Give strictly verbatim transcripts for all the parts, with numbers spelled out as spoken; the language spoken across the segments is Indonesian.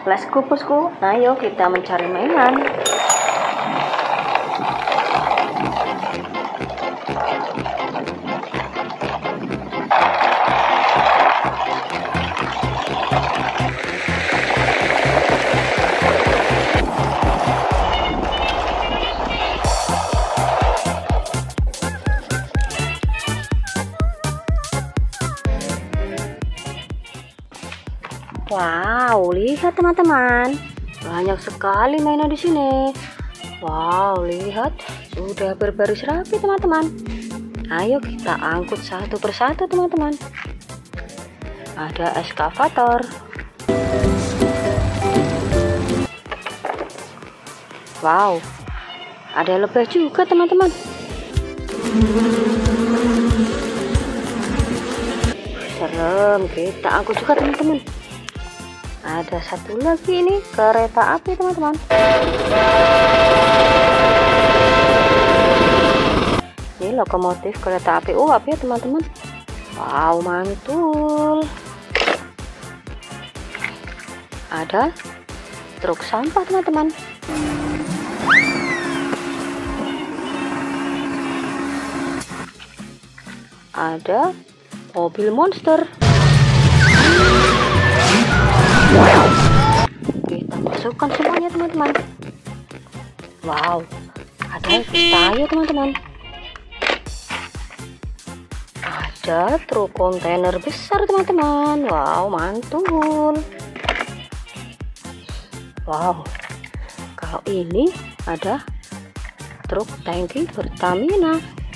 Let's go bosku, ayo kita mencari mainan. Wow, lihat teman-teman, banyak sekali mainan di sini. Wow, lihat, sudah berbaris rapi teman-teman. Ayo kita angkut satu persatu teman-teman. Ada eskavator. Wow, ada lebah juga teman-teman. Serem, kita angkut juga teman-teman. Ada satu lagi ini kereta api teman-teman. Ini lokomotif kereta api uap ya teman-teman. Wow, mantul. Ada truk sampah teman-teman. Ada mobil monster. Kita masukkan semuanya teman-teman. Wow, ada kayu teman-teman. Ada truk kontainer besar teman-teman. Wow, mantul. Wow, kalau ini ada truk tangki Pertamina.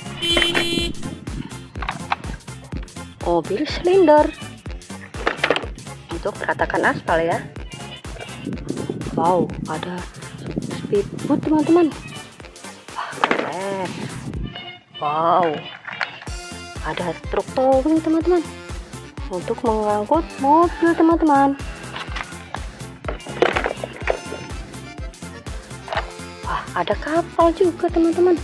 Mobil silinder untuk ratakan aspal ya. Wow, ada speedboat teman-teman. Wah, keren. Wow, ada truk towing teman-teman untuk mengangkut mobil teman-teman. Wah, ada kapal juga teman-teman.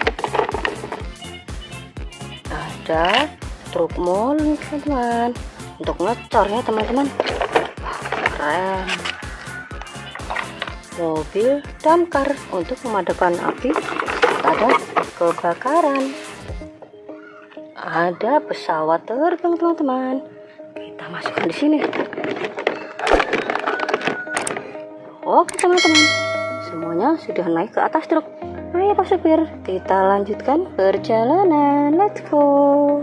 Ada truk molen teman-teman untuk ngecor ya teman-teman. Keren. Mobil damkar untuk memadamkan api pada kebakaran. Ada pesawat terbang teman-teman. Kita masukkan di sini. Oke teman-teman, semuanya sudah naik ke atas truk. Ayo Pak Supir, kita lanjutkan perjalanan. Let's go.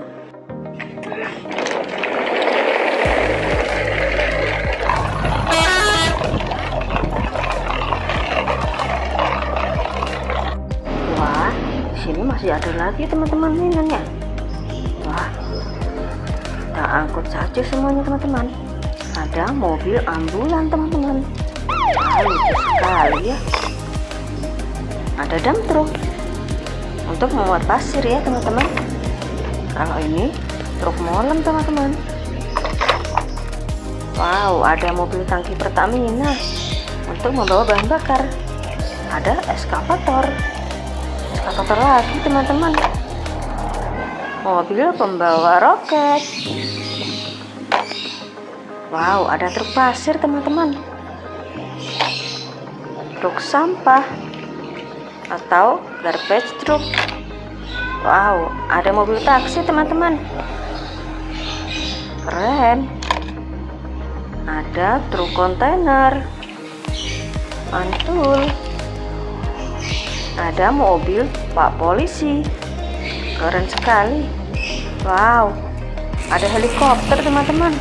Sini masih ada lagi teman-teman mainannya. Wah, kita angkut saja semuanya teman-teman. Ada mobil ambulan teman-teman. Wah, lucu sekali ya. Ada dump truk untuk memuat pasir ya teman-teman. Kalau ini truk molen teman-teman. Wow, ada mobil tangki Pertamina untuk membawa bahan bakar. Ada eskavator. Eskavator lagi teman-teman. Mobil pembawa roket. Wow, ada truk pasir teman-teman. Truk sampah atau garbage truck. Wow, ada mobil taksi teman-teman. Keren. Ada truk kontainer. Mantul. Ada mobil Pak Polisi. Keren sekali. Wow, ada helikopter teman-teman.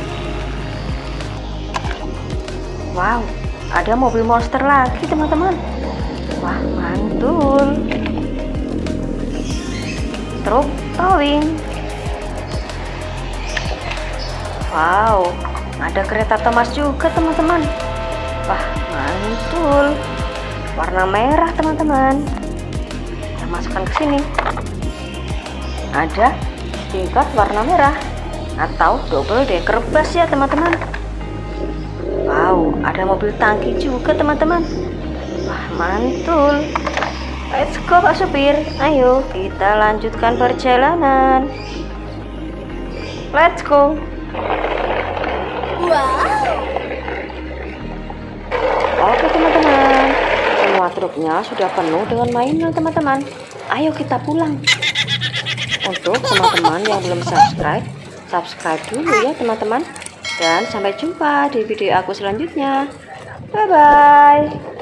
Wow, ada mobil monster lagi teman-teman. Wah, mantul. Truk towing. Wow, ada kereta Thomas juga teman-teman. Wah, mantul. Warna merah teman-teman. Masukkan ke sini. Ada tingkat warna merah atau double decker bus ya teman-teman. Wow, ada mobil tangki juga teman-teman. Wah, mantul. Let's go Pak Supir. Ayo kita lanjutkan perjalanan. Let's go. Wow. Kayaknya sudah penuh dengan mainan teman-teman. Ayo kita pulang. Untuk teman-teman yang belum subscribe, subscribe dulu ya teman-teman. Dan sampai jumpa di video aku selanjutnya. Bye-bye.